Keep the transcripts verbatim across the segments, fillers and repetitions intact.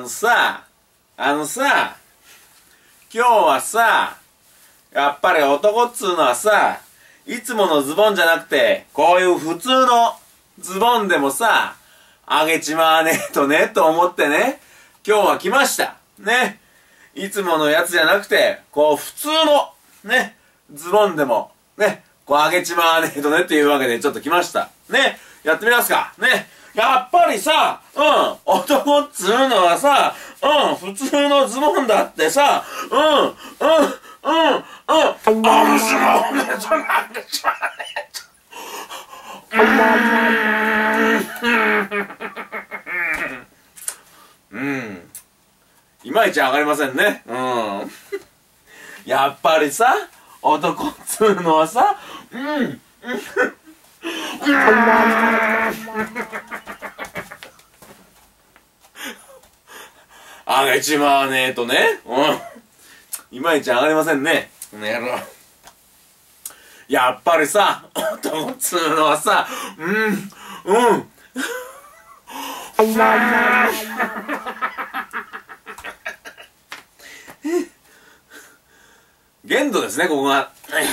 のさ、あのさ、今日はさ、やっぱり男っつうのはさ、いつものズボンじゃなくて、こういう普通のズボンでもさ、あげちまわねえとね、と思ってね、今日は来ました。ね。いつものやつじゃなくて、こう普通の、ね、ズボンでも、ね、こうあげちまわねえとねっていうわけでちょっと来ました。ね。やってみますか。ね。やっぱりさ、うん、男っつうのはさ、うん、普通のズボンだってさ、うん、うん、うん、うん、あげちまわねえと、あげちまわねえと。うん。いまいち上がりませんね。うん。やっぱりさ、男っつうのはさ、うん、うん、あげちまわねえとね。うん。いまいち上がりませんね。この野郎。やっぱりさ、男っつうのはさ、うん、うん。限度ですね、ここが。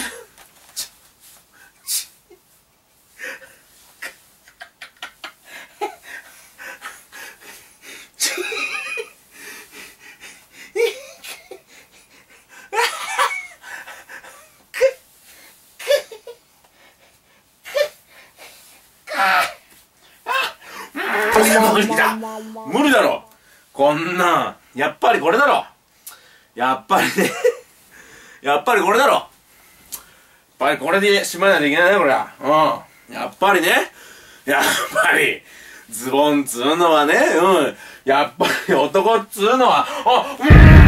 無理だ無理だろこんなんやっぱりこれだろやっぱりねやっぱりこれだろやっぱりこれでしまわないといけないねこれはうんやっぱりねやっぱりズボンつうのはねうんやっぱり男っつうのはあ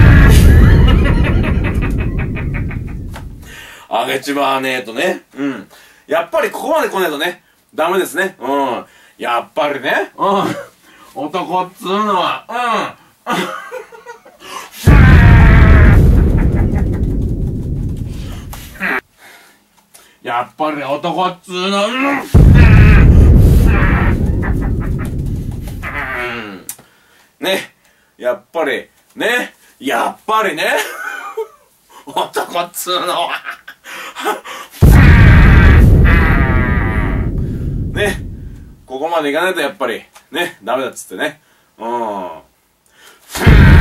うんあげちまわねえとねうんやっぱりここまで来ねえとねダメですねうんやっぱりね、うん、男っつうのは、うん、やっぱり男っつうのは、うん、ね、やっぱり、ね、やっぱりね、男っつうのは、ね、ここまでいかないとやっぱりねダメだっつってねうん